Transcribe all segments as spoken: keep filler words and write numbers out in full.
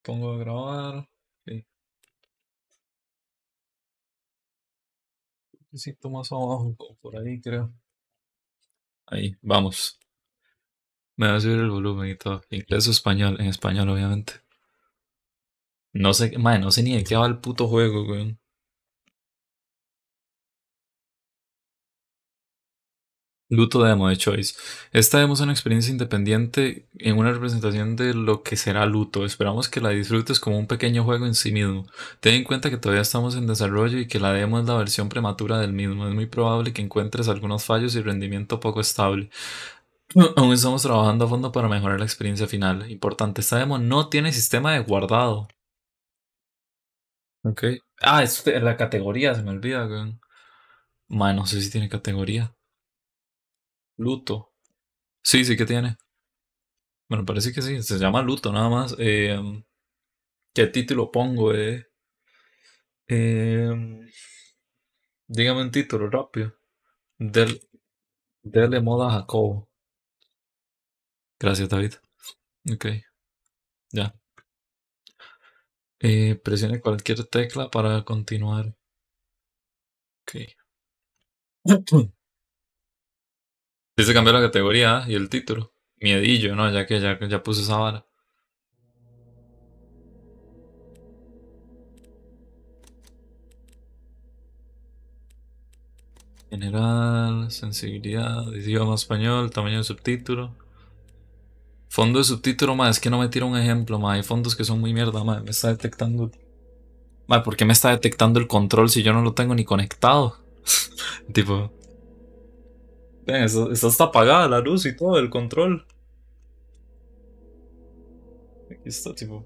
Pongo a grabar. Ok. Necesito más abajo, como por ahí creo. Ahí, vamos. Me va a subir el volumen y todo. Inglés o español, en español obviamente. No sé, madre, no sé ni de qué va el puto juego, weón. Luto Demo de Choice. Esta demo es una experiencia independiente en una representación de lo que será Luto. Esperamos que la disfrutes como un pequeño juego en sí mismo. Ten en cuenta que todavía estamos en desarrollo y que la demo es la versión prematura del mismo. Es muy probable que encuentres algunos fallos y rendimiento poco estable. Aún estamos trabajando a fondo para mejorar la experiencia final. Importante, esta demo no tiene sistema de guardado. Ok. Ah, es de la categoría, se me olvida, weón. Ma, no sé si tiene categoría. Luto. Sí, sí que tiene. Bueno, parece que sí. Se llama Luto nada más. Eh, ¿qué título pongo, eh? Eh, dígame un título rápido. Del, Dele moda a Jacobo. Gracias, David. Ok, ya. Eh, presione cualquier tecla para continuar. Ok. Dice cambiar la categoría, ¿ah? Y el título. Miedillo, ¿no? Ya que ya, ya puse esa vara. General, sensibilidad, idioma español, tamaño de subtítulo. Fondo de subtítulo, más es que no me tira un ejemplo, más hay fondos que son muy mierda, más me está detectando. Más, ¿por qué me está detectando el control si yo no lo tengo ni conectado? Tipo, ven, eso, eso está apagada la luz y todo, el control. Aquí está, tipo,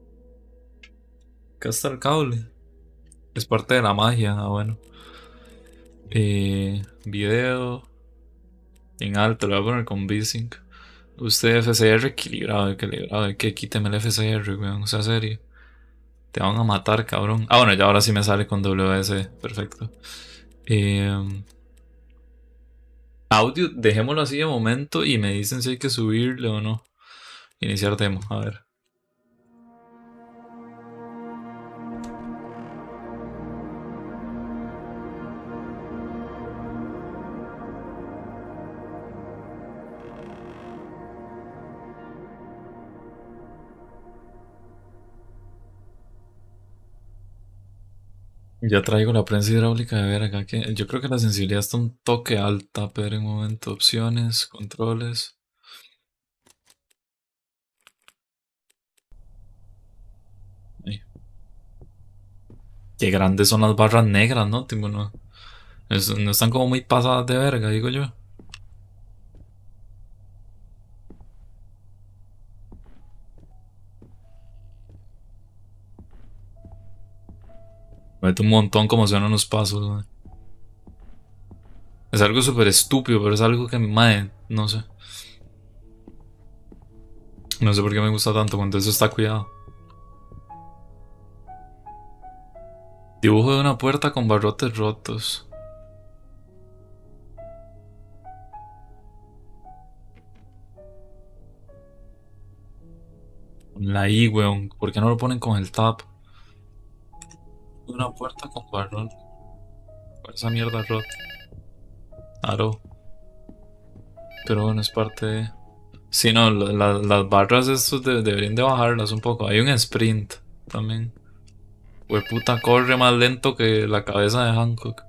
acá está el cable. Es parte de la magia, ah, bueno. Eh, video en alto, lo voy a poner con V-Sync. Usted F C R equilibrado, equilibrado, que quíteme el F C R, weón, o sea, serio. Te van a matar, cabrón. Ah, bueno, ya ahora sí me sale con W S, perfecto. Eh, audio, dejémoslo así de momento y me dicen si hay que subirle o no. Iniciar demo, a ver. Ya traigo la prensa hidráulica de ver acá que yo creo que la sensibilidad está un toque alta, pero en un momento opciones, controles. Ay, qué grandes son las barras negras, ¿no? Tipo, no, es- no están como muy pasadas de verga, digo yo. Mete un montón como suenan los pasos, mae. Es algo súper estúpido, pero es algo que, madre, no sé. No sé por qué me gusta tanto cuando eso está cuidado. Dibujo de una puerta con barrotes rotos. La I, weón. ¿Por qué no lo ponen con el tab? Una puerta con barrón. Con esa mierda rota. Aro. Pero bueno, es parte de... Sí, no, la- la- las barras estos de- deberían de bajarlas un poco. Hay un sprint también. Puta, corre más lento que la cabeza de Hancock.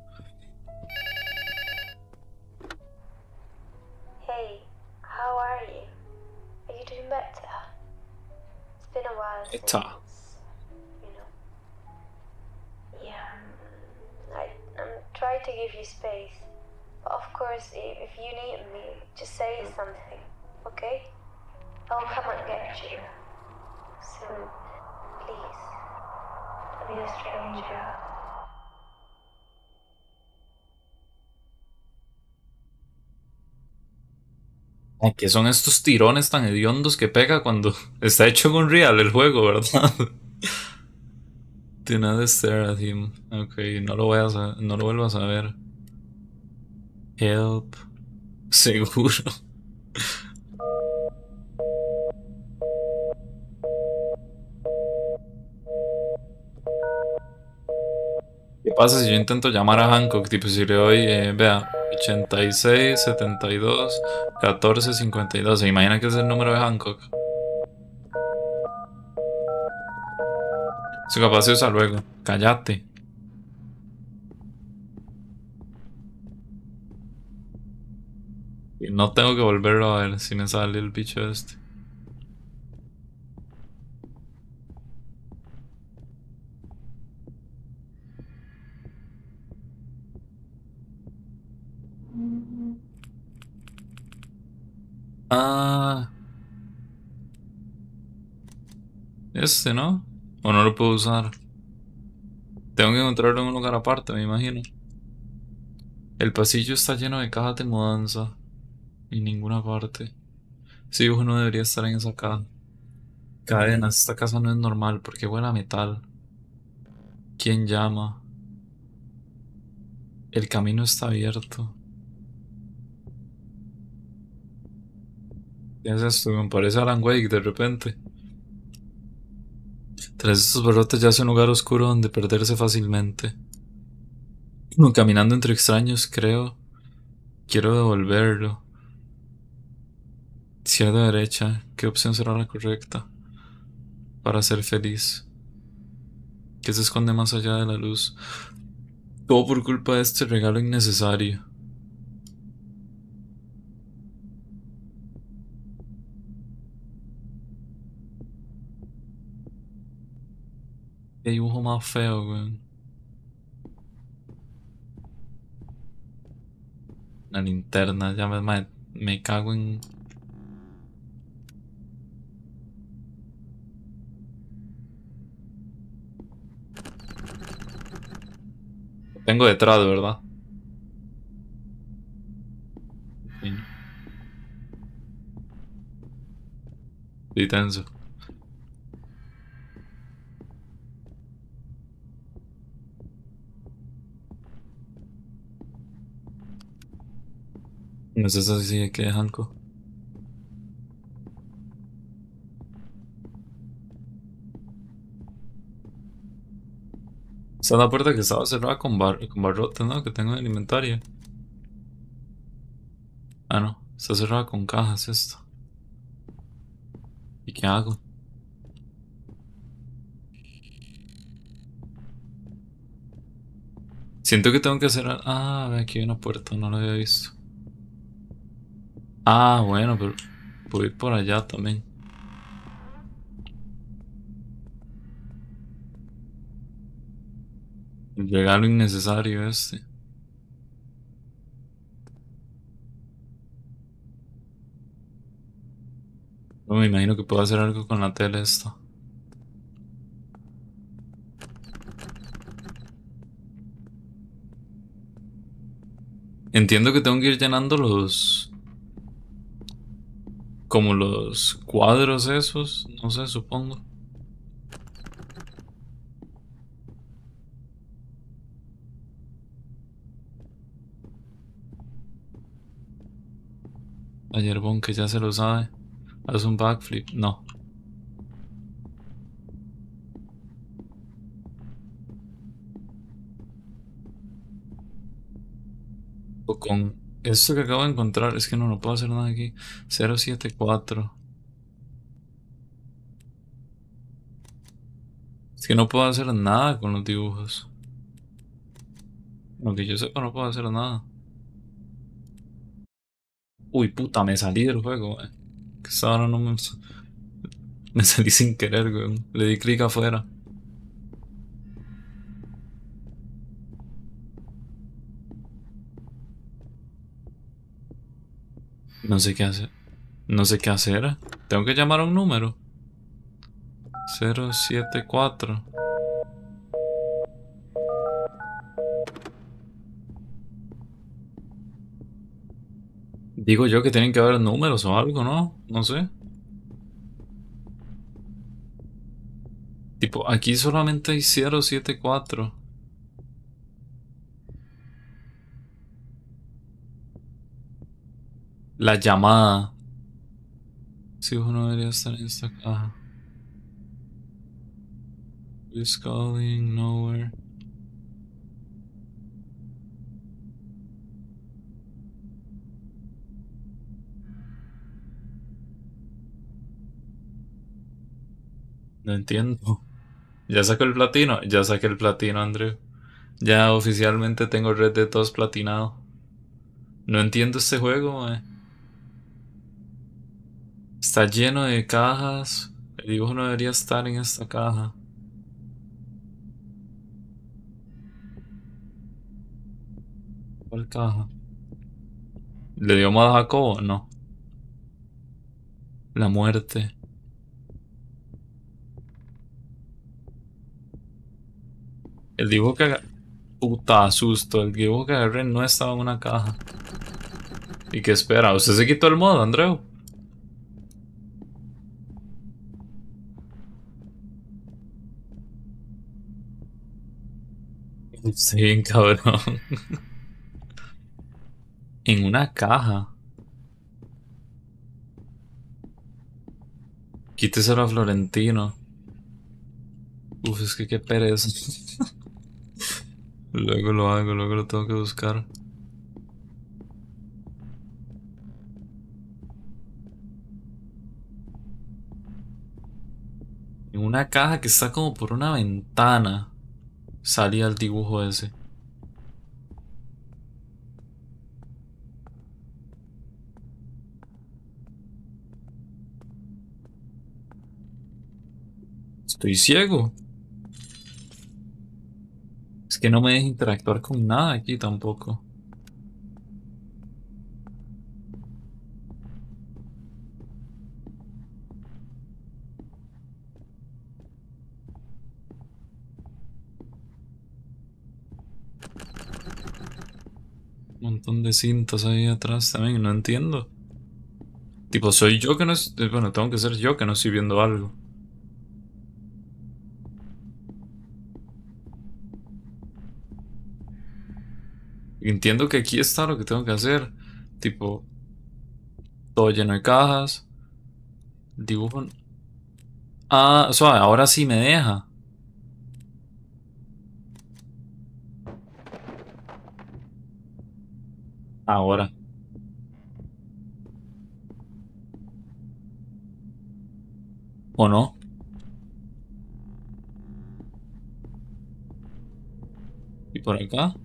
Hey, how are you? Are you doing better? It's been a while Echa. since, you know. Yeah, I, I'm trying to give you space. But of course, if, if you need me, just say something, okay? I'll come and get you. Soon. Please. Don't be a stranger. Ay, ¿qué son estos tirones tan hediondos que pega cuando está hecho en un real el juego, verdad? Do not stare at him. Ok, no lo voy a sa- no lo vuelvo a saber. Help. Seguro. pasa si yo intento llamar a Hancock? Tipo, si le doy, eh, vea, ochenta y seis, setenta y dos, catorce, cincuenta y dos. ¿Se imagina que es el número de Hancock? Su capaz se usa luego. Cállate. Y no tengo que volverlo a ver si me sale el bicho este. Ah, este, ¿no? O no lo puedo usar. Tengo que encontrarlo en un lugar aparte, me imagino. El pasillo está lleno de cajas de mudanza. En ninguna parte. Ese dibujo no debería estar en esa caja. Cadenas, esta casa no es normal porque huele a metal. ¿Quién llama? El camino está abierto. ¿Qué es esto? Me parece Alan Wake de repente. Tras estos barrotes yace un lugar oscuro donde perderse fácilmente. No, caminando entre extraños, creo. Quiero devolverlo. Izquierda, derecha. ¿Qué opción será la correcta? Para ser feliz. ¿Qué se esconde más allá de la luz? Todo por culpa de este regalo innecesario. Qué dibujo más feo, weón. La linterna, ya me, me, me cago en... Tengo detrás, ¿verdad? Sí. Sí, tenso. No sé si sigue que Hanko. Esa es la puerta que estaba cerrada con, bar con barrotes, ¿no? Que tengo en el inventario. Ah, no. Está cerrada con cajas esto. ¿Y qué hago? Siento que tengo que hacer... Ah, ve aquí hay una puerta, no la había visto. Ah, bueno, pero puedo ir por allá también. El regalo innecesario este. No me imagino que puedo hacer algo con la tele esto. Entiendo que tengo que ir llenando los... Como los cuadros esos, no sé, supongo. Ayer Bon que ya se lo sabe. Haz un backflip. No. O con esto que acabo de encontrar. Es que no, no puedo hacer nada aquí. cero siete cuatro. Es que no puedo hacer nada con los dibujos. Aunque yo sepa, no puedo hacer nada. Uy, puta, me salí del juego, eh. Que esta hora no me... Me salí sin querer, weón. Le di clic afuera. No sé qué hacer. No sé qué hacer. Tengo que llamar a un número. Cero siete cuatro. Digo yo que tienen que haber números o algo, ¿no? No sé. Tipo, aquí solamente hay cero siete cuatro. La llamada. Si uno debería estar en esta caja. Please calling nowhere. No entiendo. Ya saqué el platino. Ya saqué el platino, Andrew. Ya oficialmente tengo Red Dead dos platinado. No entiendo este juego, mae. Está lleno de cajas. El dibujo no debería estar en esta caja. ¿Cuál caja? ¿Le dio más a Jacobo? No. La muerte. El dibujo que agarré. Puta susto. El dibujo que agarré no estaba en una caja. ¿Y qué espera? ¿Usted se quitó el modo, Andreu? Sí, cabrón. En una caja. Quíteselo a Florentino. Uf, es que qué pereza. Luego lo hago, luego lo tengo que buscar. En una caja que está como por una ventana. Salía el dibujo ese. Estoy ciego. Es que no me deja interactuar con nada aquí tampoco. Un montón de cintas ahí atrás también, no entiendo. Tipo, soy yo que no es... Bueno, tengo que ser yo que no estoy viendo algo. Entiendo que aquí está lo que tengo que hacer. Tipo, todo lleno de cajas. Dibujo. Ah, suave, ahora sí me deja. Ahora. ¿O no? ¿Y por acá?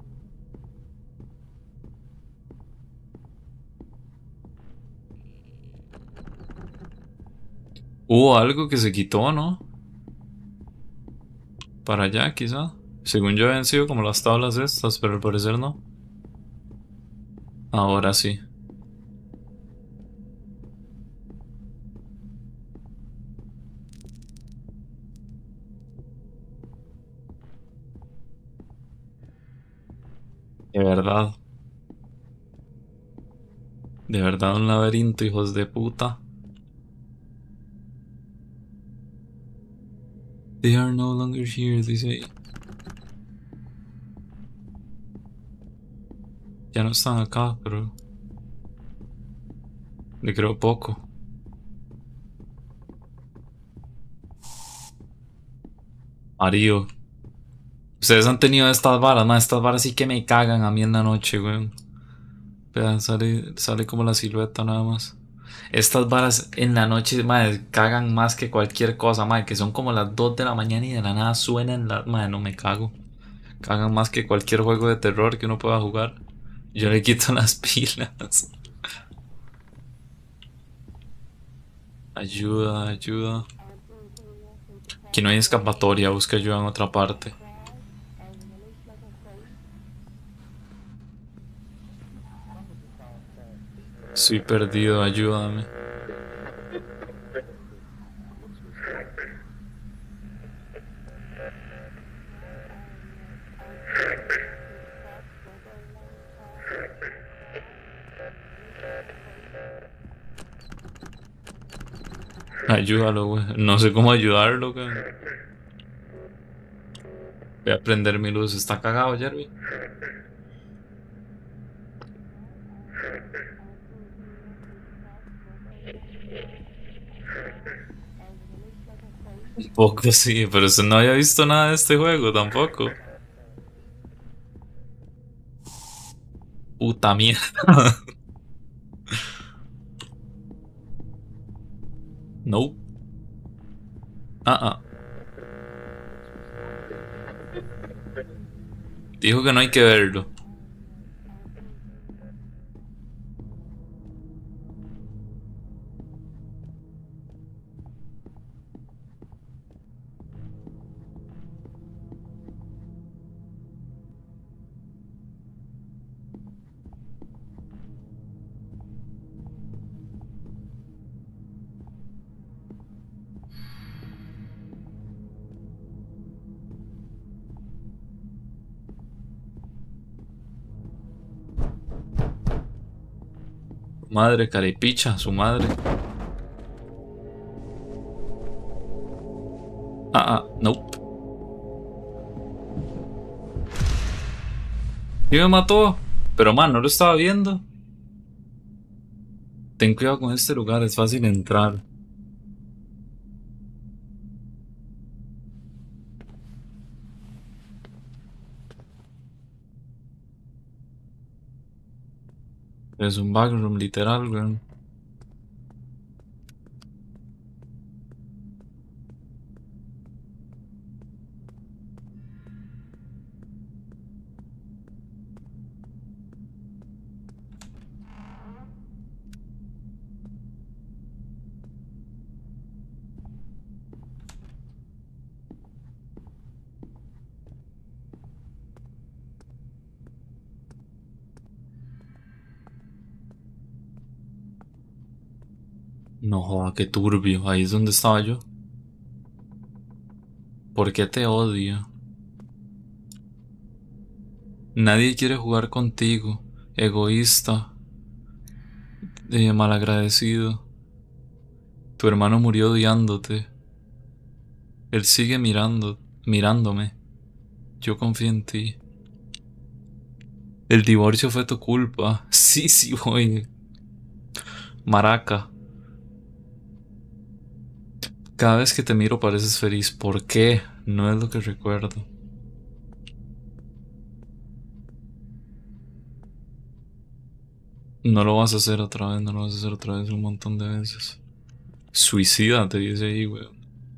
Hubo algo que se quitó, ¿no? Para allá, quizá. Según yo habían sido como las tablas estas, pero al parecer no. Ahora sí. De verdad. De verdad un laberinto, hijos de puta. They are no longer here, dice ahí. Ya no están acá, pero... Le creo poco. Mario. Ustedes han tenido estas varas, más estas varas sí que me cagan a mí en la noche, weón. Vean, sale, sale como la silueta nada más. Estas varas en la noche, madre, cagan más que cualquier cosa, madre, que son como las dos de la mañana y de la nada suenan las, madre, no me cago. Cagan más que cualquier juego de terror que uno pueda jugar. Yo le quito las pilas. Ayuda, ayuda. Aquí no hay escapatoria, busca ayuda en otra parte. Estoy perdido, ayúdame. Ayúdalo, güey. No sé cómo ayudarlo, güey. Voy a prender mi luz. ¿Está cagado, Jerry? Un poco sí, pero usted no había visto nada de este juego tampoco. Puta mierda. No. Ah, ah. Dijo que no hay que verlo. Madre carepicha, su madre. Ah, ah, nope. ¿Y me mató? Pero man, no lo estaba viendo. Ten cuidado con este lugar, es fácil entrar. Es un backroom literal, weón. No joda, qué turbio. Ahí es donde estaba yo. ¿Por qué te odio? Nadie quiere jugar contigo. Egoísta. Eh, malagradecido. Tu hermano murió odiándote. Él sigue mirando, mirándome. Yo confío en ti. El divorcio fue tu culpa. Sí, sí, voy. Maraca. Cada vez que te miro pareces feliz. ¿Por qué? No es lo que recuerdo. No lo vas a hacer otra vez, no lo vas a hacer otra vez un montón de veces. Suicida, te dice ahí, weón.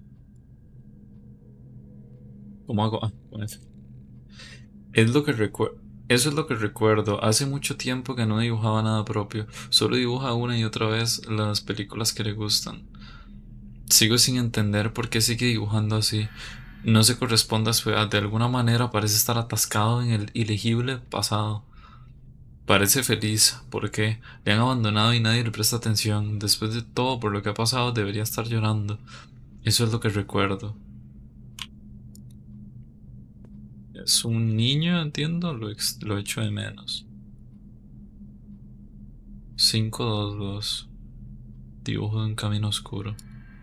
¿Cómo hago? Ah, con eso. Es lo que recuerdo. Eso es lo que recuerdo. Hace mucho tiempo que no dibujaba nada propio. Solo dibuja una y otra vez las películas que le gustan. Sigo sin entender por qué sigue dibujando así. No se corresponde a su edad. De alguna manera parece estar atascado en el ilegible pasado. Parece feliz porque le han abandonado y nadie le presta atención. Después de todo por lo que ha pasado debería estar llorando. Eso es lo que recuerdo. Es un niño, entiendo, lo, ex- lo echo de menos. cinco dos dos. Dibujo de un camino oscuro.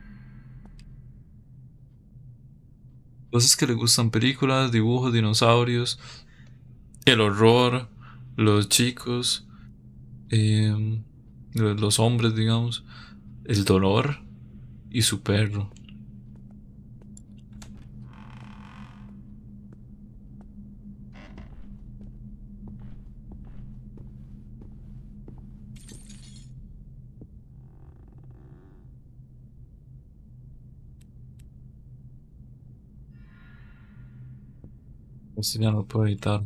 Cosas que le gustan: películas, dibujos, dinosaurios, el horror, los chicos, em, lo- los hombres, digamos, el dolor y su perro. Esto ya no lo puedo evitar.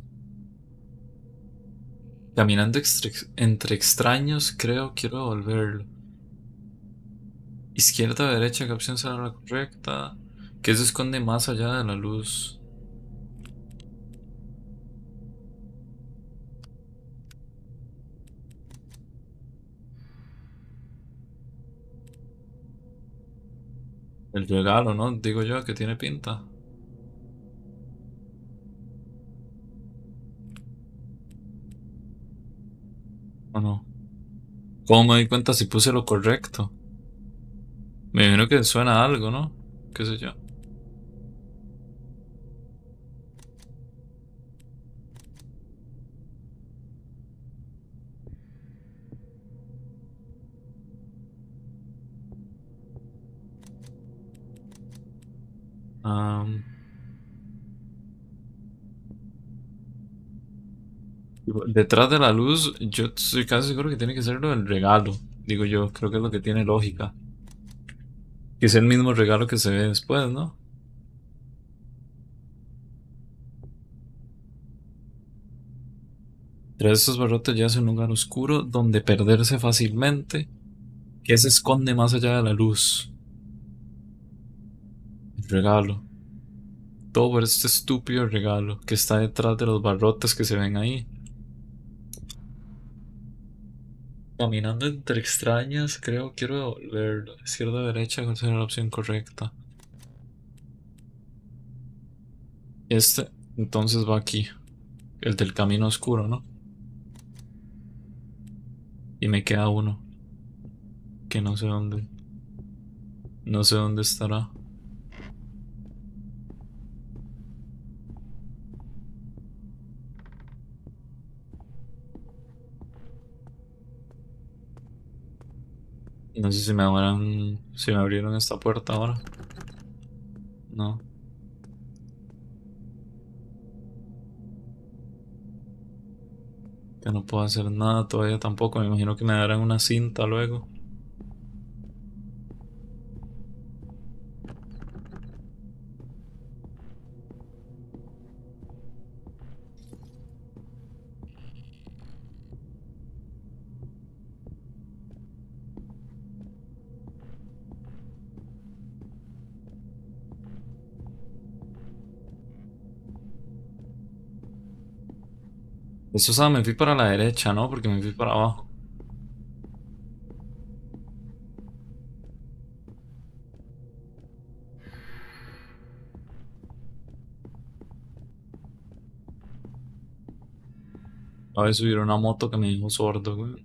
Caminando extre- entre extraños, creo, quiero devolverlo. Izquierda o derecha, ¿qué opción será la correcta? ¿Qué se esconde más allá de la luz? El regalo, ¿no? Digo yo que tiene pinta. ¿O no? ¿Cómo me di cuenta si puse lo correcto? Me imagino que suena a algo, ¿no? ¿Qué sé yo? Am, detrás de la luz, yo estoy casi seguro que tiene que ser lo del regalo. Digo yo, creo que es lo que tiene lógica. Que es el mismo regalo que se ve después, ¿no? Tras estos barrotes ya es un lugar oscuro donde perderse fácilmente, que se esconde más allá de la luz. El regalo. Todo por este estúpido regalo que está detrás de los barrotes que se ven ahí. Caminando entre extrañas, creo, quiero ver izquierda o derecha, cuál será la opción correcta. Este, entonces va aquí, el del camino oscuro, ¿no? Y me queda uno, que no sé dónde, no sé dónde estará. No sé si me abran, si me abrieron esta puerta ahora. No, que no puedo hacer nada todavía tampoco. Me imagino que me darán una cinta luego. Eso, o sea, me fui para la derecha, ¿no? Porque me fui para abajo. A ver, subir una moto que me dijo sordo, güey.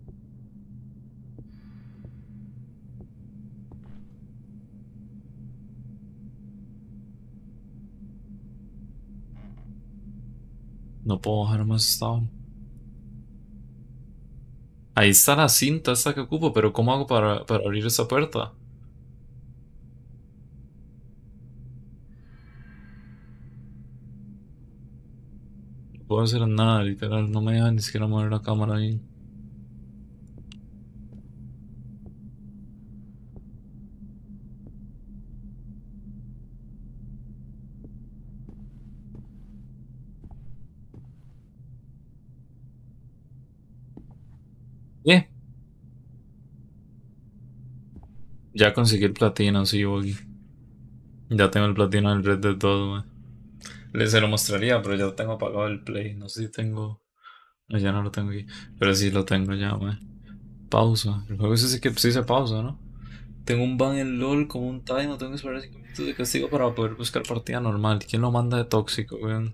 No puedo bajar más esta hora. Ahí está la cinta esta que ocupo, pero ¿cómo hago para, para abrir esa puerta? No puedo hacer nada, literal. No me deja ni siquiera mover la cámara ahí. Eh, ya conseguí el platino, sí, Boggy. Ya tengo el platino del Red Dead dos, güey. Les se lo mostraría, pero ya tengo apagado el play. No sé si tengo. No, ya no lo tengo aquí. Pero sí lo tengo ya, güey. Pausa. El juego sí que sí se pausa, ¿no? Tengo un ban en LOL como un time. Tengo que esperar cinco minutos de castigo para poder buscar partida normal. ¿Quién lo manda de tóxico, güey?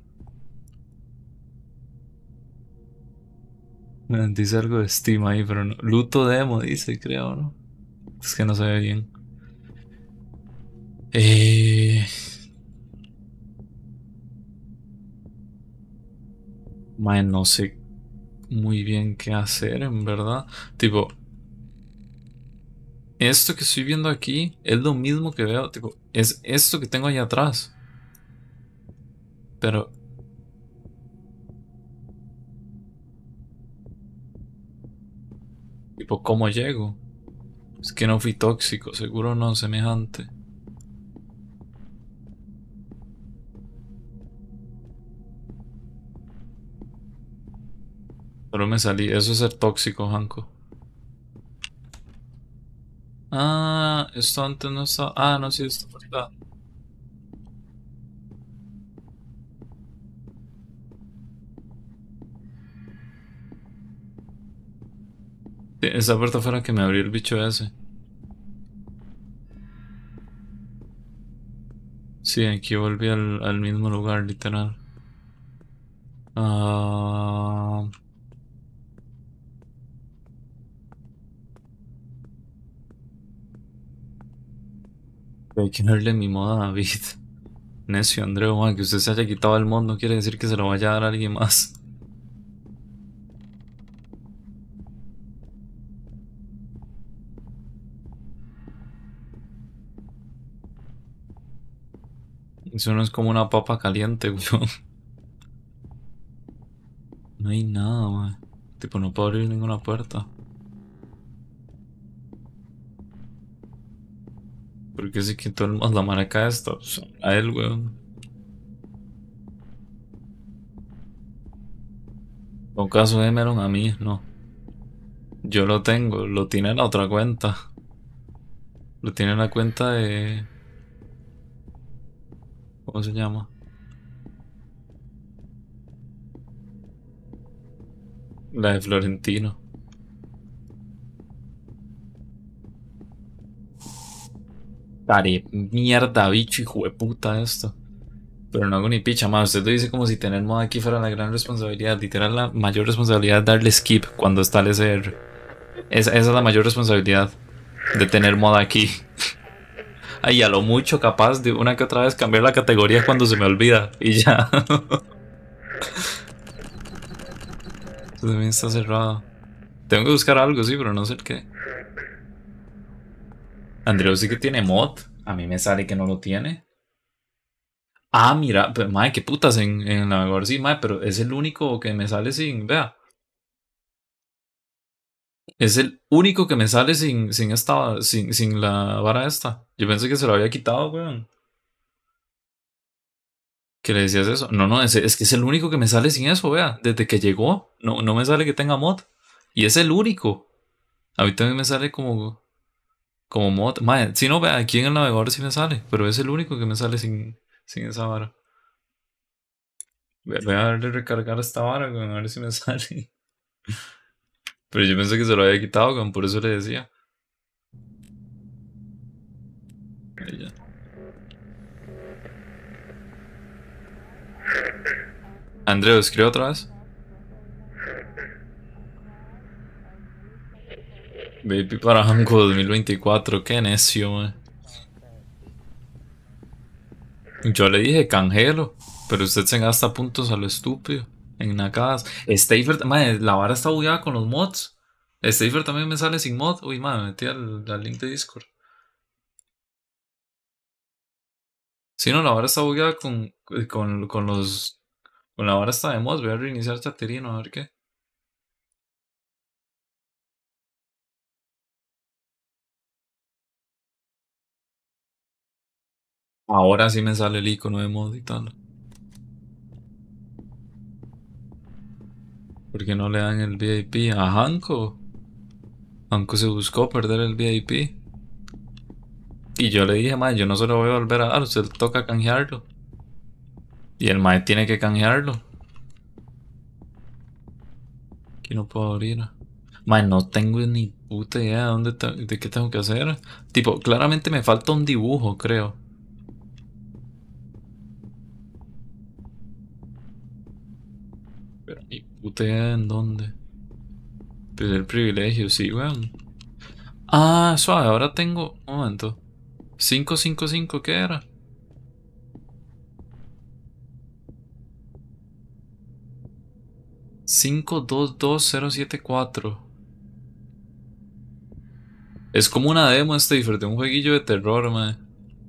Me dice algo de Steam ahí, pero no. Luto demo, dice, creo, ¿no? Es que no se ve bien. Eh. Man, no sé muy bien qué hacer, en verdad. Tipo, esto que estoy viendo aquí es lo mismo que veo. Tipo, es esto que tengo ahí atrás. Pero, tipo, ¿cómo llego? Es que no fui tóxico, seguro no, semejante. Pero me salí. Eso es ser tóxico, Hanko. Ah, esto antes no estaba. Ah, no, sí, esto está. Sí, esa puerta fue la que me abrió el bicho ese. Sí, aquí volví al, al mismo lugar, literal. Ah, hay que darle mi moda a David. Necio, Andreu, man, que usted se haya quitado el mod no quiere decir que se lo vaya a dar a alguien más. Eso no es como una papa caliente, weón. No hay nada, man. Tipo, no puedo abrir ninguna puerta. Porque se quitó el mod, la maraca esta. Pues, a él, weón. Con caso de Emeron a mí, no. Yo lo tengo, lo tiene en la otra cuenta. Lo tiene en la cuenta de... ¿Cómo se llama? La de Florentino. Care, mierda, bicho, hijo de puta esto. Pero no hago ni picha más. Usted lo dice como si tener mod aquí fuera la gran responsabilidad. Literal, la mayor responsabilidad es darle skip cuando está el S R. Esa, esa es la mayor responsabilidad de tener mod aquí. Ay, a lo mucho capaz de una que otra vez cambiar la categoría cuando se me olvida. Y ya. También está cerrado. Tengo que buscar algo, sí, pero no sé el qué. Andreu sí que tiene mod. A mí me sale que no lo tiene. Ah, mira, pero, madre, qué putas en, en el navegador sí, madre, pero es el único que me sale sin, vea. Es el único que me sale sin, sin esta, sin, sin la vara esta. Yo pensé que se lo había quitado, weón. ¿Qué le decías eso? No, no, es, es que es el único que me sale sin eso, vea. Desde que llegó, no, no me sale que tenga mod. Y es el único. A mí también me sale como, como mod. Madre, si no, vea, aquí en el navegador sí me sale, pero es el único que me sale sin, sin esa vara. Voy a darle recargar esta vara, weón, a ver si me sale. Pero yo pensé que se lo había quitado, weón, por eso le decía. Ahí ya. Andreu, escribe otra vez. Baby para Hanko dos mil veinticuatro, qué necio, man. Yo le dije canjelo, pero usted se gasta puntos a lo estúpido. En Nakadas. Stafer, madre, la vara está bugueada con los mods. Stafer también me sale sin mod. Uy, madre, me metí al, al link de Discord. Si no, la vara está bugueada con, con, con los. Con la vara está de mods. Voy a reiniciar Chaterino a ver qué. Ahora sí me sale el icono de mod y tal. ¿Por qué no le dan el V I P a Hanko? Hanko se buscó perder el V I P. Y yo le dije, mae, yo no se lo voy a volver a dar, usted toca canjearlo. Y el mae tiene que canjearlo. Aquí no puedo abrir. Mae, no tengo ni puta idea de, dónde de qué tengo que hacer. Tipo, claramente me falta un dibujo, creo. Pero ni puta idea en dónde. Pedir privilegio, sí, weón. Ah, suave, ahora tengo. Un momento. cinco cinco cinco, ¿qué era? cinco dos dos cero siete cuatro. Es como una demo este de un jueguillo de terror, mae.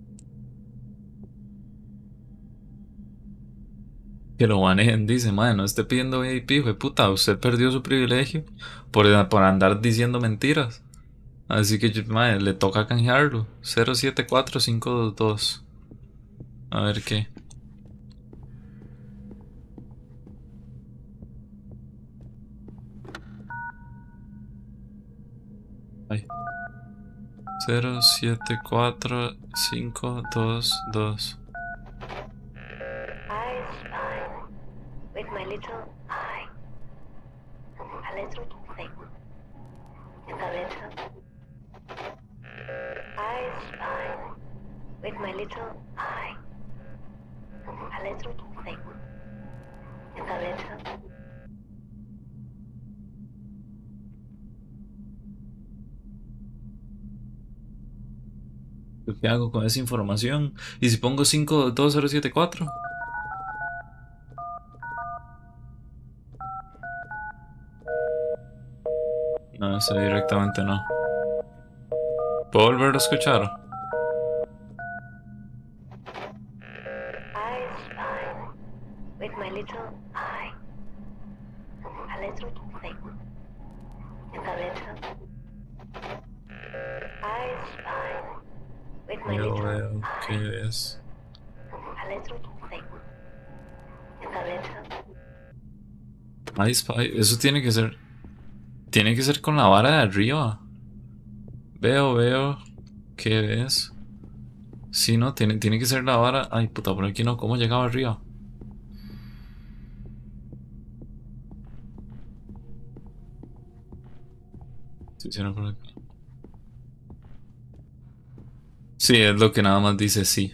Que lo manejen, dice, mae, no esté pidiendo V I P, fue puta, usted perdió su privilegio por, por andar diciendo mentiras. Así que, mae, le toca canjearlo. cero siete cuatro cinco dos dos. A ver qué. Ay. cero siete cuatro cinco dos dos. I spy with my little eye a little thing in the little. I spy with my little eye a little thing in the little. ¿Qué hago con esa información? ¿Y si pongo cinco dos cero siete cuatro? No, ese directamente no. ¿Puedo volver a escuchar? I spy with my little eye a little thing in the little. I spy with my Yo little veo eye que es. a little thing in the little. I spy. Eso tiene que ser. Tiene que ser con la vara de arriba. Veo, veo. ¿Qué ves? Sí, no, tiene, tiene que ser la vara. Ay, puta, por aquí no. ¿Cómo llegaba arriba? Sí, sí, no, por aquí. Sí, es lo que nada más dice sí.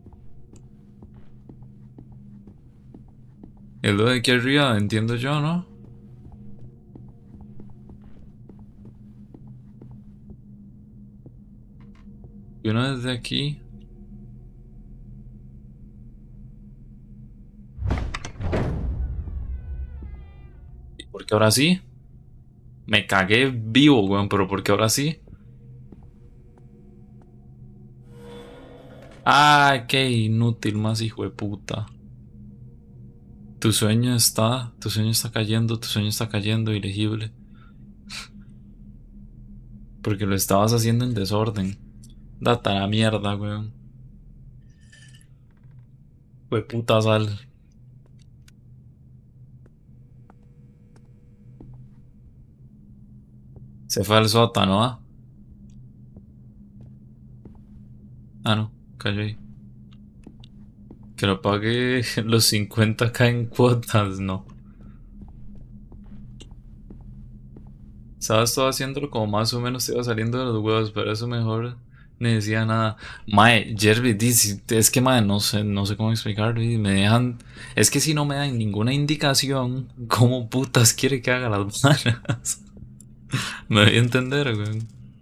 Es lo de aquí arriba, entiendo yo, ¿no? Y uno desde aquí. ¿Y por qué ahora sí? Me cagué vivo, weón, pero ¿por qué ahora sí? Ay, qué inútil, más hijo de puta. Tu sueño está, tu sueño está cayendo, tu sueño está cayendo, ilegible. Porque lo estabas haciendo en desorden. Data la mierda, weón. Fue puta sal. Se fue al sótano, ¿ah? Ah, no, cayó ahí. Que lo pague los cincuenta k en cuotas, no. Sabes, estaba haciéndolo como más o menos te iba saliendo de los huevos, pero eso mejor ni decía nada. Mae, Jerry dice, es que mae, no sé, no sé cómo explicarlo y me dejan, es que si no me dan ninguna indicación, ¿cómo putas quiere que haga las varas? Me voy a entender, güey.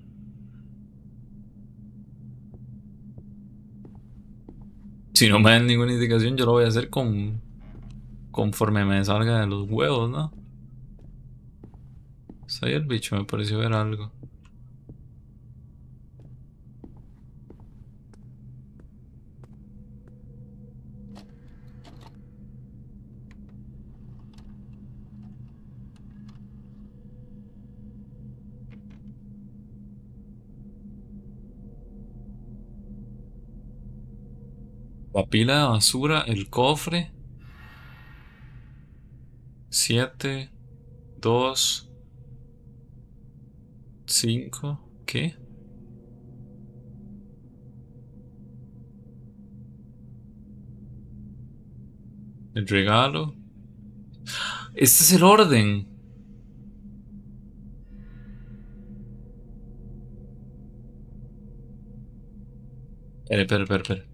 Si no me dan ninguna indicación, yo lo voy a hacer con, conforme me salga de los huevos, ¿no? Está ahí el bicho, me pareció ver algo. La pila de basura, el cofre. Siete, dos, cinco. ¿Qué? El regalo. Este es el orden. Espera, espera, espera, espera.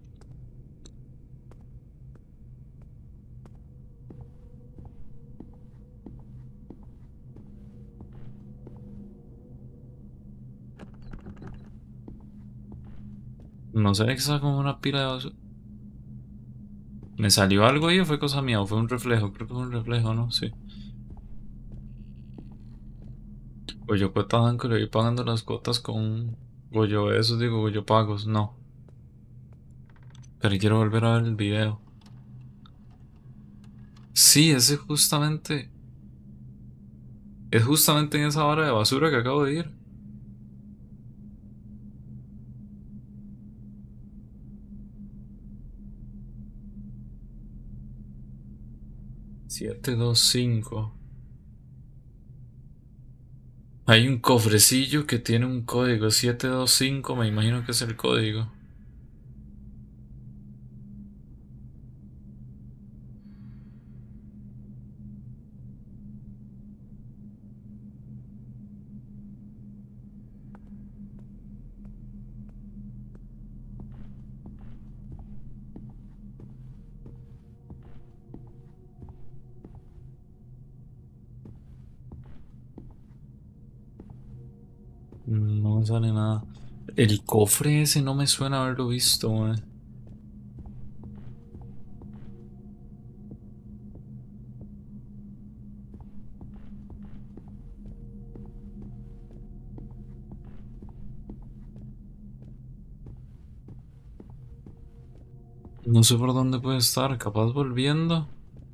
No sé que está como una pila de basura. ¿Me salió algo ahí o fue cosa mía? ¿O fue un reflejo? Creo que fue un reflejo, ¿no? Sí. Pues yo cuota banco le voy pagando las cuotas con Goyo esos, digo, Goyo pagos. No. Pero quiero volver a ver el video. Sí, ese justamente. Es justamente en esa hora de basura que acabo de ir. Siete dos cinco. Hay un cofrecillo que tiene un código siete dos cinco, me imagino que es el código. No me sale nada. El cofre ese no me suena haberlo visto, wey. No sé por dónde puede estar, capaz volviendo.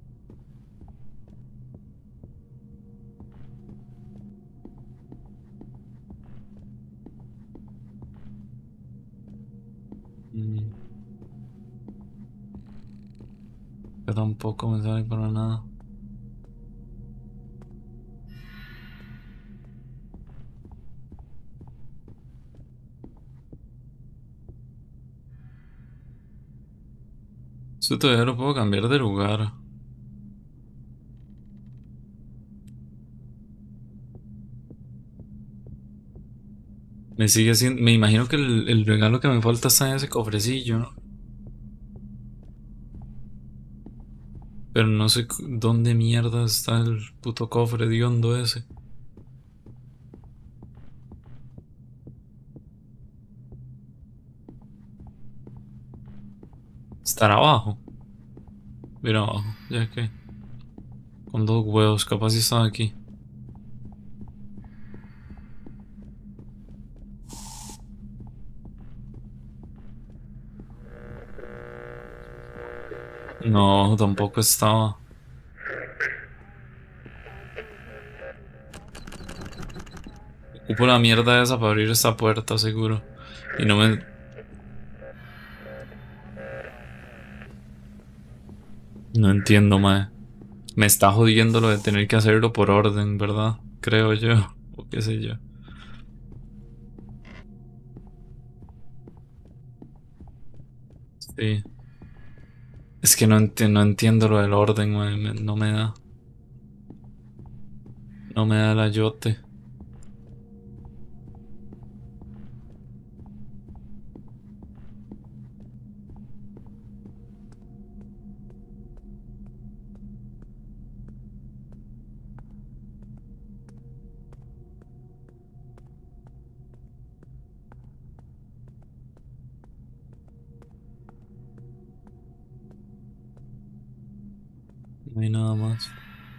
Mm, que tampoco me sale para nada. Esto todavía lo puedo cambiar de lugar. Me sigue siendo. Me imagino que el, el regalo que me falta está en ese cofrecillo, ¿no? Pero no sé c- dónde mierda está el puto cofre de hondo ese. Estará abajo. Mira abajo, ya que. Con dos huevos, capaz si están aquí. No, tampoco estaba. Ocupo la mierda esa para abrir esta puerta, seguro. Y no me. No entiendo, mae. Me está jodiendo lo de tener que hacerlo por orden, ¿verdad? Creo yo. O qué sé yo. Sí. Es que no, enti- no entiendo lo del orden, mae, me- no me da. No me da el ayote. No hay nada más.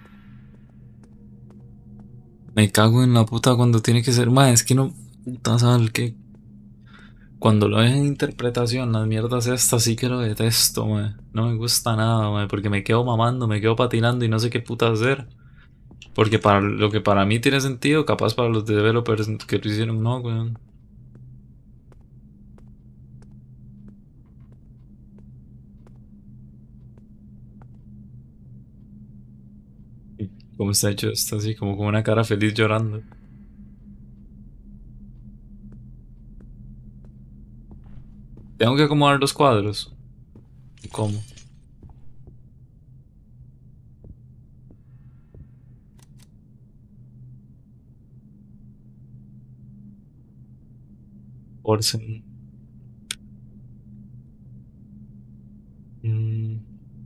Me cago en la puta cuando tiene que ser. Mae, es que no. Puta sal, que. Cuando lo ves en interpretación, las mierdas estas sí que lo detesto, mae. No me gusta nada, mae, porque me quedo mamando, me quedo patinando y no sé qué puta hacer. Porque para lo que para mí tiene sentido, capaz para los developers que lo hicieron, no, weón. Como está hecho esto, así como con una cara feliz llorando. Tengo que acomodar los cuadros. ¿Cómo? Orsen. Mm,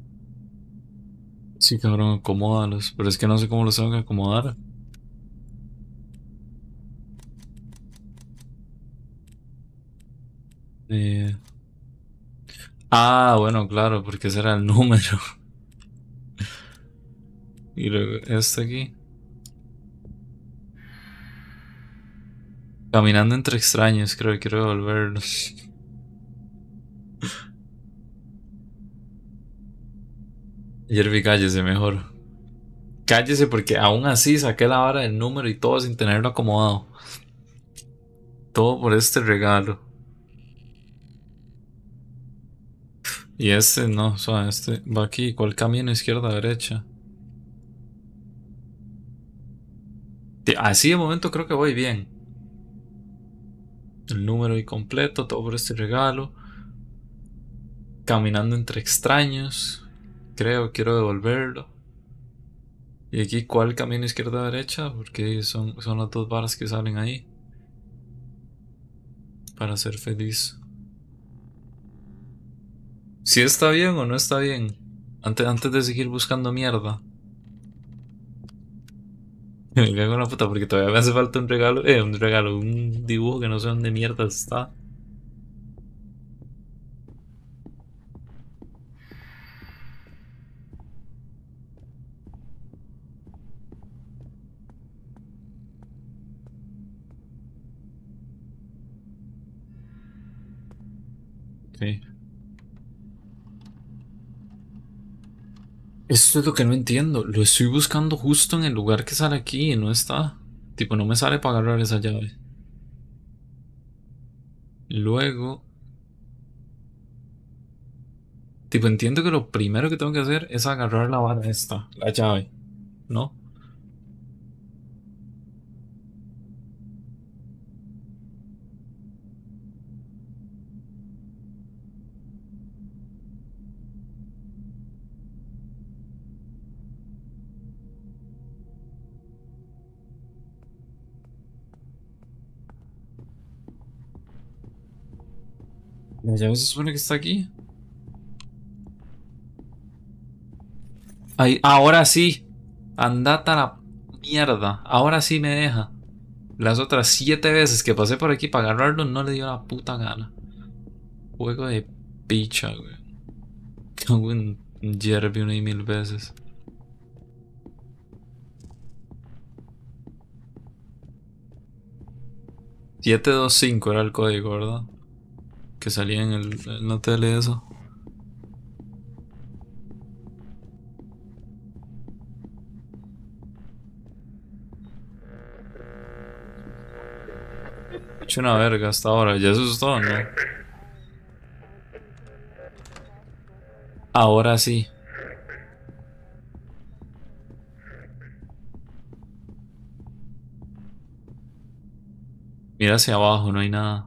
sí, cabrón, acomódalos. Pero es que no sé cómo los tengo que acomodar. Eh, Ah, bueno, claro, porque ese era el número. Y luego este aquí. Caminando entre extraños, creo que quiero devolverlo. Jerry, cállese mejor. Cállese porque aún así saqué la vara del número y todo sin tenerlo acomodado. Todo por este regalo. Y este no, o sea, este va aquí. ¿Cuál camino? Izquierda, derecha. Ti- Así de momento creo que voy bien. El número y completo, todo por este regalo. Caminando entre extraños. Creo, quiero devolverlo. Y aquí, ¿cuál camino izquierda derecha? Porque son, son las dos varas que salen ahí. Para ser feliz. Si está bien o no está bien. Antes, antes de seguir buscando mierda. Me cago en la puta porque todavía me hace falta un regalo. Eh, un regalo, un dibujo que no sé dónde mierda está. Ok. Esto es lo que no entiendo. Lo estoy buscando justo en el lugar que sale aquí y no está. Tipo, no me sale para agarrar esa llave. Luego, tipo, entiendo que lo primero que tengo que hacer es agarrar la vara esta, la llave, ¿no? ¿La llave se supone que está aquí? Ahí, ahora sí. Andate a la mierda. Ahora sí me deja. Las otras siete veces que pasé por aquí para agarrarlo no le dio la puta gana. Juego de picha, güey. Cago en Jerby una y mil veces. siete dos cinco era el código, ¿verdad? Que salía en, el, en la tele eso. He hecho una verga hasta ahora. Ya eso es todo, ¿no? Ahora sí. Mira hacia abajo, no hay nada.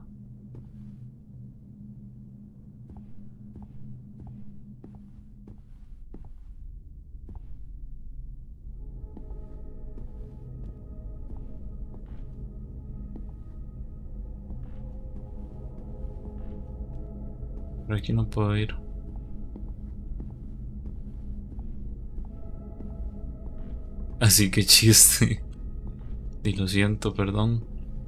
Por aquí no puedo ir. Así que chiste. Y lo siento, perdón.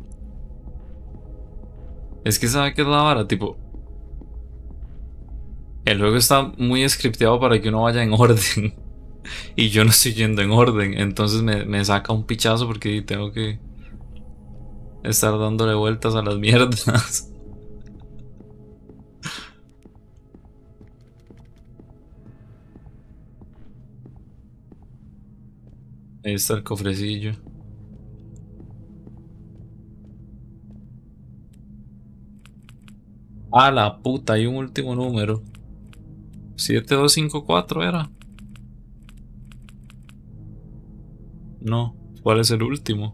Es que sabe que es la vara, tipo. El juego está muy scripteado para que uno vaya en orden. Y yo no estoy yendo en orden. Entonces me, me saca un pichazo porque tengo que estar dándole vueltas a las mierdas. Ahí está el cofrecillo. Ah, la puta, hay un último número. siete dos cinco cuatro era. No, ¿cuál es el último?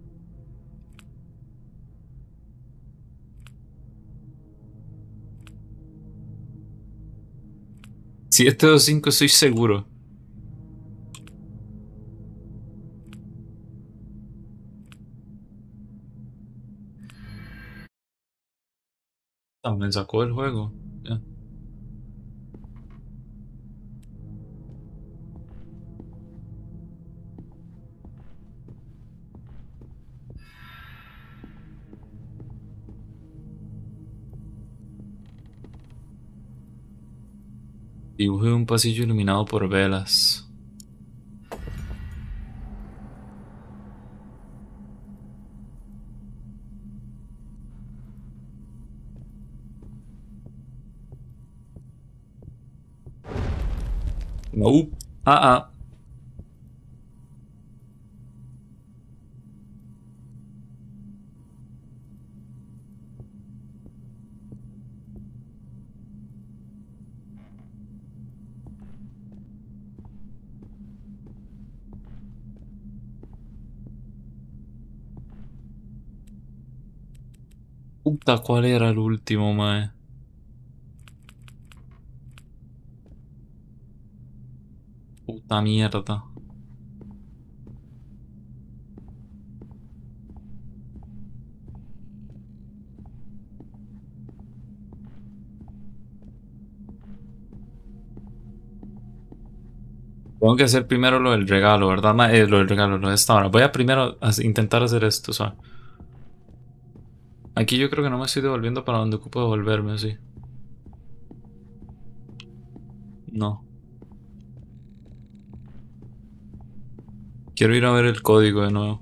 siete dos cinco estoy seguro. Ah, me sacó el juego. Ya. Dibujé un pasillo iluminado por velas. No. Ah, ah. Puta, ¿cuál era el último, mae? Puta mierda. Tengo que hacer primero lo del regalo, ¿verdad, mae? Eh, lo del regalo, lo de esta hora. Voy a primero a intentar hacer esto, o sea. Aquí yo creo que no me estoy devolviendo para donde ocupo devolverme, sí. No. Quiero ir a ver el código de nuevo.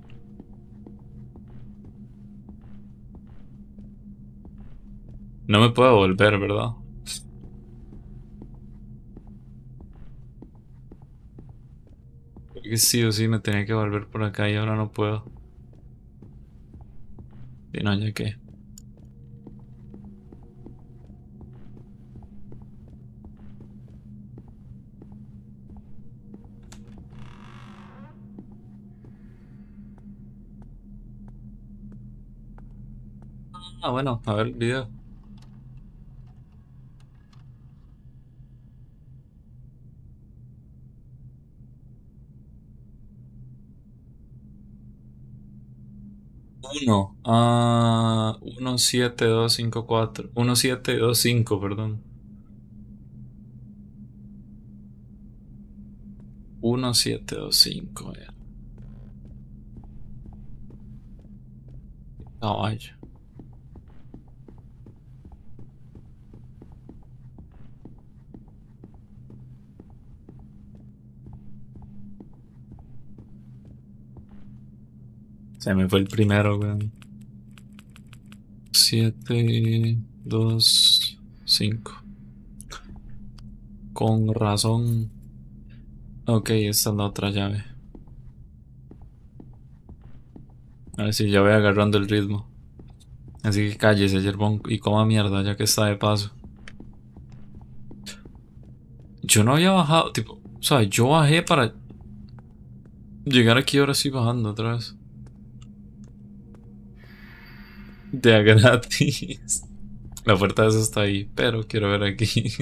No me puedo devolver, ¿verdad? Porque sí o sí me tenía que volver por acá y ahora no puedo. Y no, ya que. Ah, bueno, a ver el video. Uno. Ah, uno, siete, dos, cinco, cuatro. Uno, siete, dos, cinco, perdón. Uno, siete, dos, cinco. eh. Caballo. Se me fue el primero, weón. Siete, dos, cinco. Con razón. Ok, esta es la otra llave. A ver si ya voy agarrando el ritmo. Así que cállese, Yerbón, y coma mierda, ya que está de paso. Yo no había bajado, tipo, o sea, yo bajé para llegar aquí, ahora sí bajando otra vez. De a gratis. La puerta de esa está ahí, pero quiero ver aquí.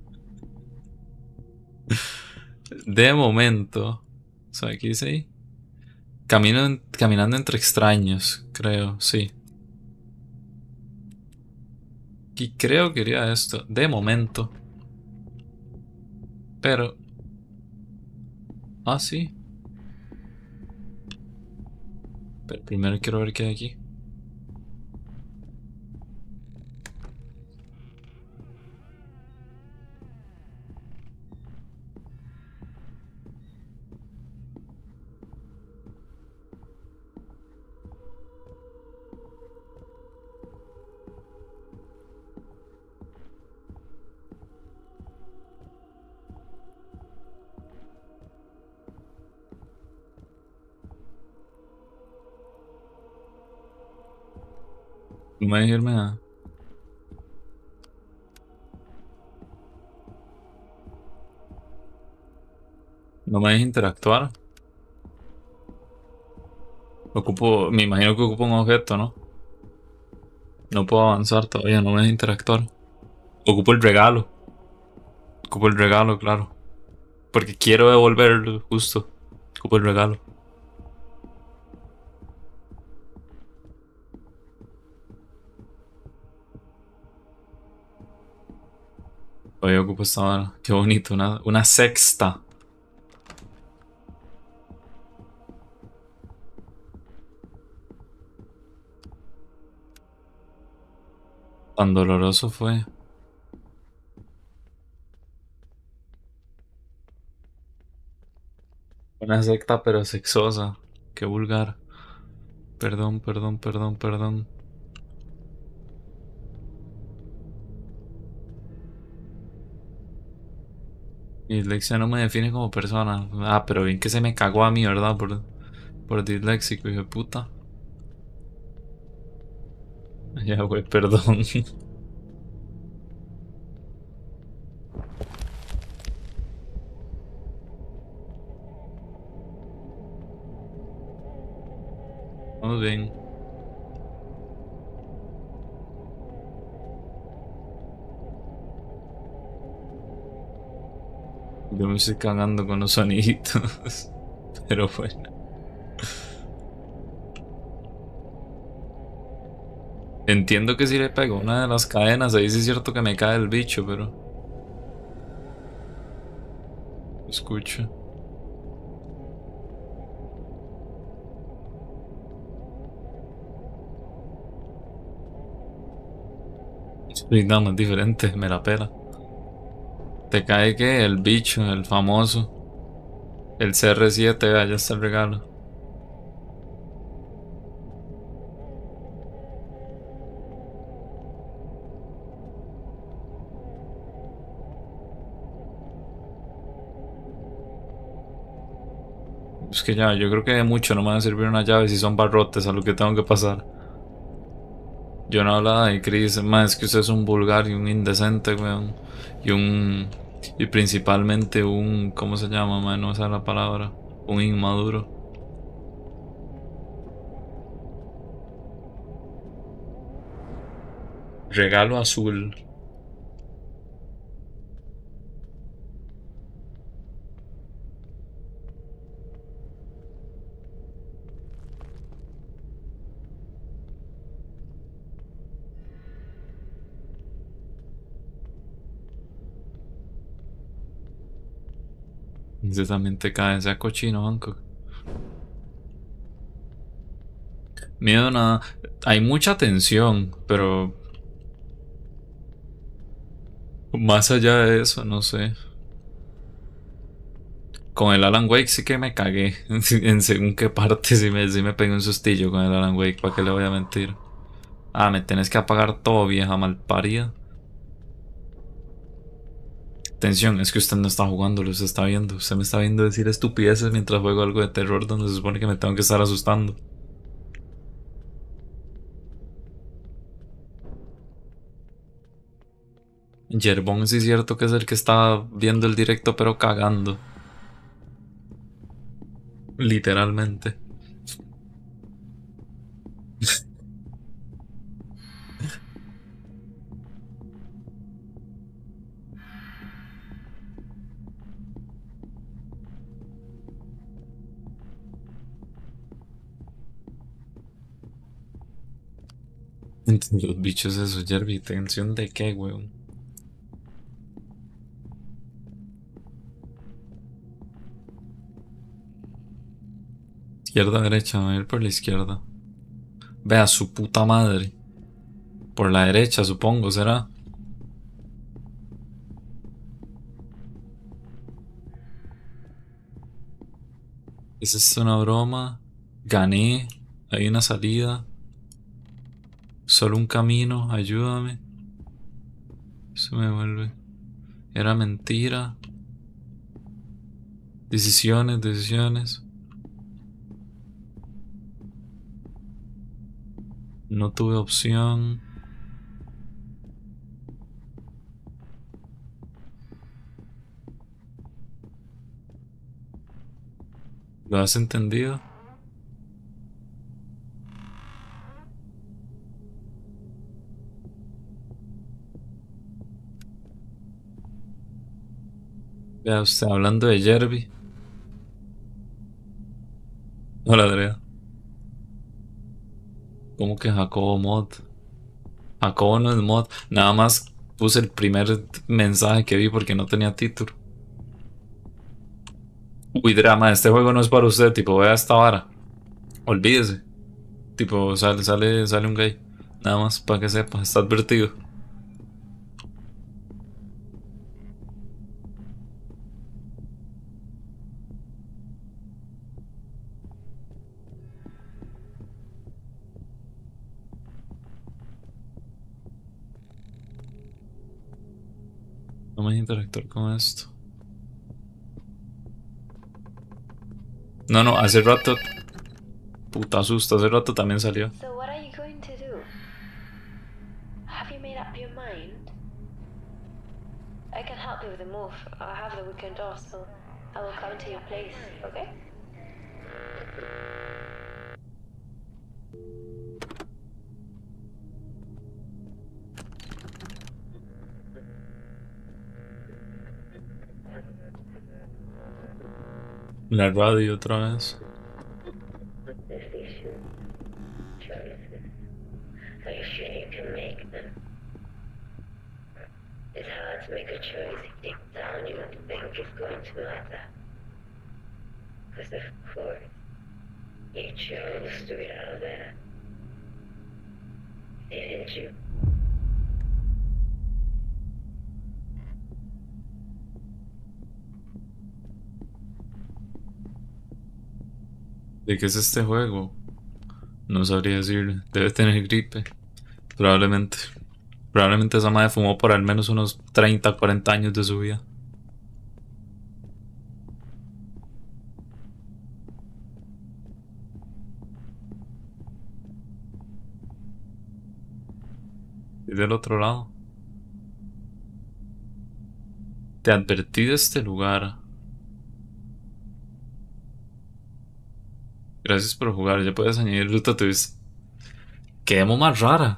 De momento. O sea, ¿qué dice ahí? Camino en- caminando entre extraños, creo, sí. Y creo que iría esto, de momento. Pero... Ah, sí. Pero primero quiero ver qué hay aquí. No me dejes irme a... No me dejes interactuar. Ocupo... Me imagino que ocupo un objeto, ¿no? No puedo avanzar todavía, no me dejes interactuar. Ocupo el regalo. Ocupo el regalo, claro. Porque quiero devolverlo, justo. Ocupo el regalo. Todavía ocupo esta vara. Qué bonito, una, una sexta. Tan doloroso fue. Una secta pero sexosa. Qué vulgar. Perdón, perdón, perdón, perdón. Mi dislexia no me define como persona. Ah, pero bien que se me cagó a mí, ¿verdad? Por, por disléxico, hijo de puta. Ya, güey, perdón. Vamos bien. Yo me estoy cagando con los soniditos. Pero bueno. Entiendo que si le pego una de las cadenas, ahí sí es cierto que me cae el bicho, pero... Escucho. Sí, no, no es diferente, me la pela. Te cae que el bicho, el famoso. El C R siete, vea, ya está el regalo. Es que ya, yo creo que de mucho no me va a servir una llave si son barrotes a lo que tengo que pasar. Yo no hablaba de Chris, más es que usted es un vulgar y un indecente, weón. Y un. Y principalmente un. ¿Cómo se llama, man? No sé la palabra. Un inmaduro. Regalo azul. Ese también te cae, sea cochino, Hancock. Miedo nada. Hay mucha tensión, pero más allá de eso, no sé. Con el Alan Wake sí que me cagué. En según qué parte sí me, sí me pegué un sustillo con el Alan Wake, ¿para qué le voy a mentir? Ah, me tenés que apagar todo, vieja malparida. Atención, es que usted no está jugando, lo está viendo. Usted me está viendo decir estupideces mientras juego algo de terror donde se supone que me tengo que estar asustando. Yerbón sí es cierto que es el que está viendo el directo pero cagando. Literalmente. Entre los bichos esos, Jerby, ¿tensión de qué, weón? Izquierda, derecha, voy a ir por la izquierda. Vea su puta madre. Por la derecha, supongo, será. ¿Es esto una broma? Gané. Hay una salida. Solo un camino, ayúdame. Eso me vuelve. Era mentira. Decisiones, decisiones. No tuve opción. ¿Lo has entendido? Vea usted, hablando de Jerby. Hola, Andrea. ¿Cómo que Jacobo mod? Jacobo no es mod. Nada más puse el primer mensaje que vi porque no tenía título. Uy, drama, este juego no es para usted, tipo, vea esta vara. Olvídese. Tipo, sale, sale, sale un gay. Nada más para que sepa, está advertido. No me interactuar con esto. No, no, hace rato. Puta susto, hace rato también salió. So what are you going to do? Have you made up your mind? I can help you with the move. I have the weekend off, so I will come to your place, okay? La radio otra vez. Decisions, choices. Are you sure you can make them? It's hard to make a choice if deep down you don't think it's going to be like that. Because of course, you chose to be out there. Didn't you? ¿De qué es este juego? No sabría decirle. Debe tener gripe. Probablemente. Probablemente esa madre fumó por al menos unos treinta, cuarenta años de su vida. Y del otro lado. Te advertí de este lugar. Gracias por jugar. Ya puedes añadir ruta twist. Qué demo más rara.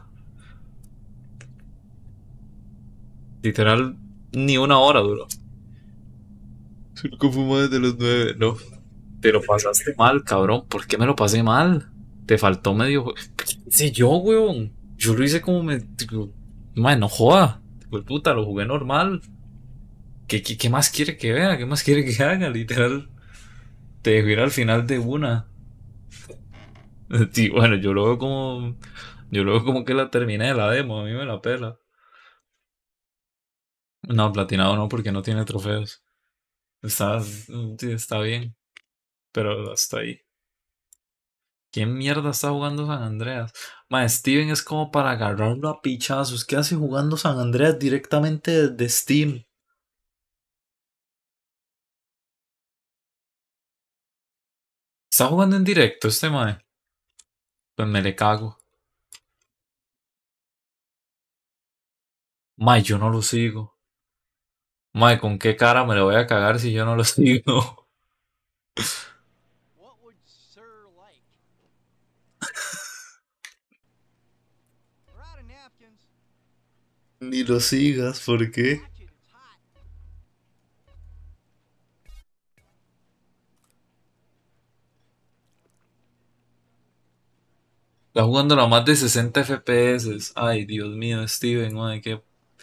Literal, ni una hora duró. Solo que fumó desde los nueve. No. Te lo pasaste mal, cabrón. ¿Por qué me lo pasé mal? Te faltó medio. ¿Qué sé yo, weón? Yo lo hice como me. Tipo, man, no joda. Tipo, puta, lo jugué normal. ¿Qué, qué, qué más quiere que vea? ¿Qué más quiere que haga? Literal, te dejo ir al final de una. Sí, bueno, yo lo veo como. Yo lo veo como que la terminé de la demo, a mí me la pela. No, platinado no, porque no tiene trofeos. Está, sí, está bien, pero hasta ahí. ¿Quién mierda está jugando San Andreas? Ma, Steven es como para agarrarlo a pichazos. ¿Qué hace jugando San Andreas directamente desde Steam? ¿Está jugando en directo este mae? Pues me le cago. Mae, yo no lo sigo. Mae, ¿con qué cara me le voy a cagar si yo no lo sigo? What would Sir like? We're out of napkins. Ni lo sigas, ¿por qué? Watch it, it's hot. Está jugando a más de sesenta F P S. Ay, Dios mío, Steven, mae, qué.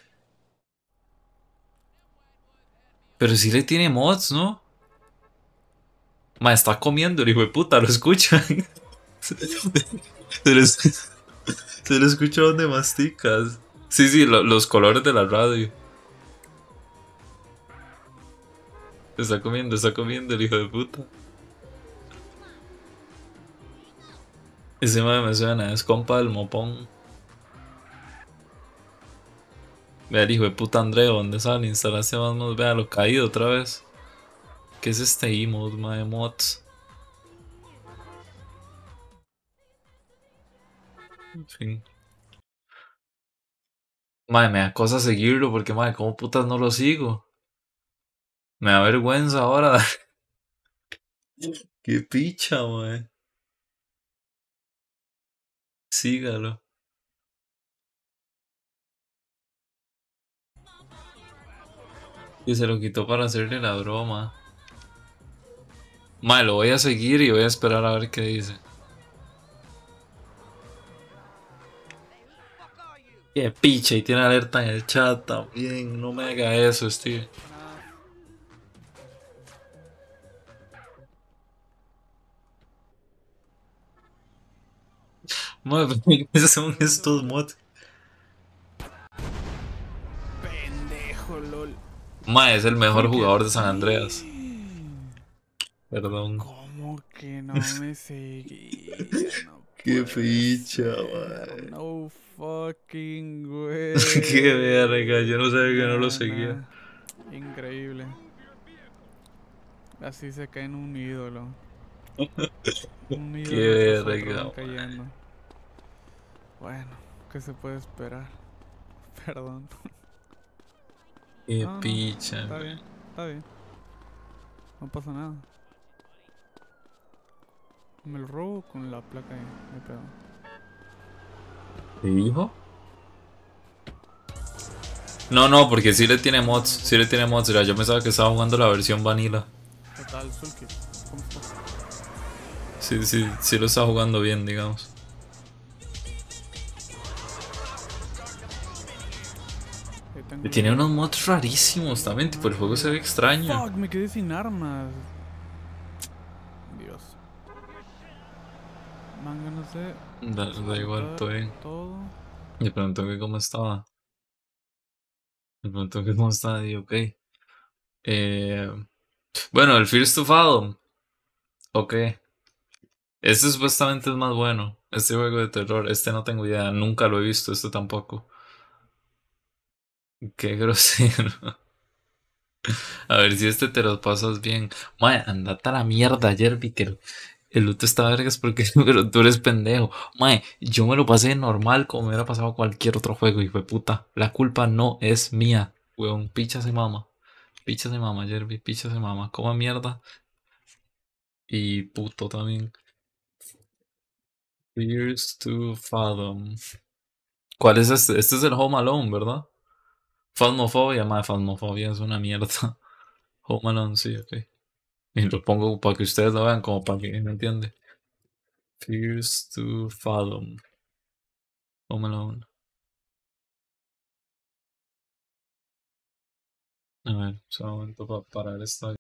Pero si le tiene mods, ¿no? Ma, está comiendo el hijo de puta, lo escuchan. Se lo, es- se lo escucha donde masticas. Sí, sí, lo- los colores de la radio. Está comiendo, está comiendo el hijo de puta. Ese madre me suena, es compa del mopón. Vea el hijo de puta Andreo, ¿dónde sale? Instalaste más mods, vea lo caído otra vez. ¿Qué es este emote, madre mods? En fin. Madre, me da cosa seguirlo porque, madre, ¿cómo putas no lo sigo? Me da vergüenza ahora. Qué picha, madre. Sígalo. Y se lo quitó para hacerle la broma. Madre, lo voy a seguir y voy a esperar a ver qué dice. Hey, who the fuck are you? Qué picha, y tiene alerta en el chat también. No me haga eso, Steve. Nah. Madre, ¿qué son estos mods? Pendejo, lol. Madre, es el mejor Fulker. jugador de San Andreas. Perdón. ¿Cómo que no me seguía? No Qué puede picha, ser. madre. No fucking Qué verga, way. yo no sabía que no lo Nah, seguía. nah. Increíble. Así se cae en un ídolo. Un ídolo Qué tras otro verga, van madre. cayendo. Bueno, ¿qué se puede esperar? Perdón. Qué No, no, picha, está madre. bien, está bien. No pasa nada. Me lo robo con la placa de, de pedo. ¿Qué dijo? No, no, porque sí le tiene mods. Sí le tiene mods. Mira, yo pensaba que estaba jugando la versión vanilla. ¿Qué tal, Sulky? ¿Cómo estás? Sí, sí, sí lo está jugando bien, digamos. Ahí tengo Y los tiene dos. unos mods rarísimos también, tipo el juego se ve extraño. Fuck, me quedé sin armas. Dios. Manga, no sé. Da, da igual, todo bien. Todo. Me preguntó que cómo estaba. Me preguntó que cómo estaba y ok. Eh, bueno, el First to Fathom. Ok. Este supuestamente es más bueno. Este juego de terror. Este no tengo idea. Nunca lo he visto. Este tampoco. Qué grosero. A ver si este te lo pasas bien. Mae, andate a la mierda ayer, vi que el, el loot está vergas porque pero tú eres pendejo. Mae, yo me lo pasé normal como me hubiera pasado cualquier otro juego y fue puta. La culpa no es mía. Weón, picha se mama. Picha se mama, Jerby, picha se mama. Coma mierda. Y puto también. Fears to Fathom. ¿Cuál es este? Este es el Home Alone, ¿verdad? Phasmophobia, mae, Phasmophobia es una mierda. Home Alone, sí, ok. Y lo pongo para que ustedes lo vean, como para que me entiende. Fears to Fathom. Home Alone. A ver, solo un momento para parar esta